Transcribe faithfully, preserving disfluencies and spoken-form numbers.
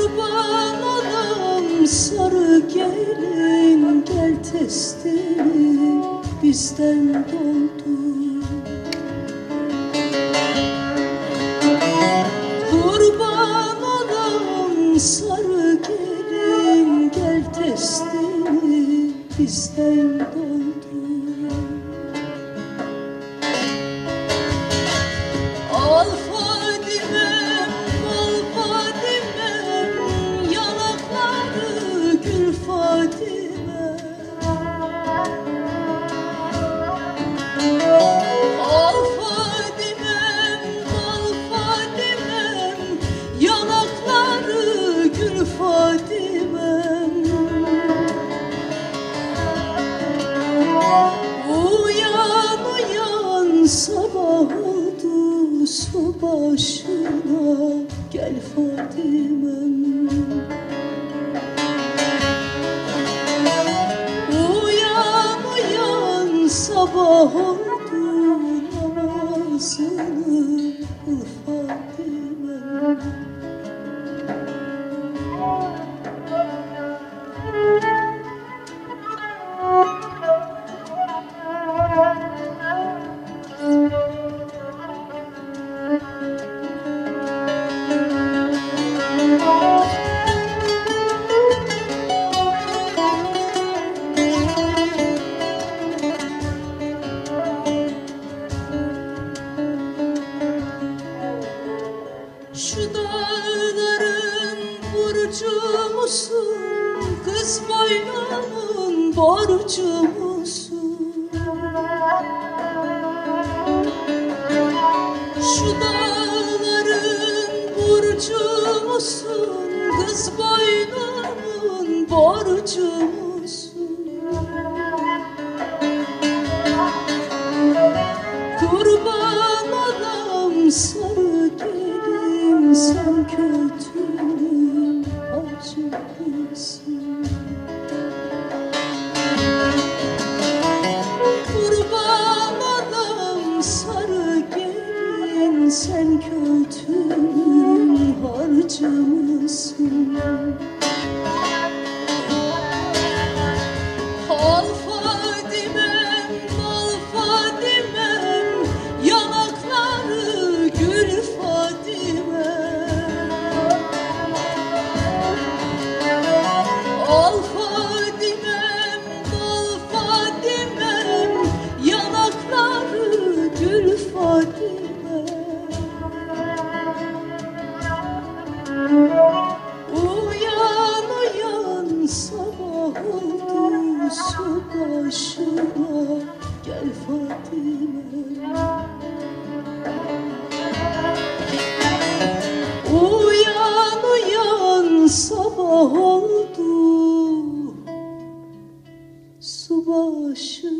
Kurban olam sarı gelin, gel testini bizden doldur. Kurban olam sarı gelin, gel testini bizden doldur. Al Fadimem, al Fadimem, yanakları gül Fadimem. Al Fadimem, al Fadimem, yanakları gül Fadimem. Uyan uyan, sabah oldu, su başına gel Fadimem. Uyan uyan, sabah oldu, namazını kıl Fadimem. Şu dağların burcu musun, kız boynumun borcu musun? Şu dağların burcu musun, kız boynumun borcu musun? Kurban olam sarı gelin, sen kötünün acısın. Kurban olam sarı gelin, sen kötünün harcı mısın? Al Fadimem, al Fadimem, yanakları gül Fadimem. Al Fadimem, al Fadimem, yanakları gül Fadimem. Uyan uyan, sabah oldu, su başına gel Fadimem. Uyan uyan, sabah oldu, su başına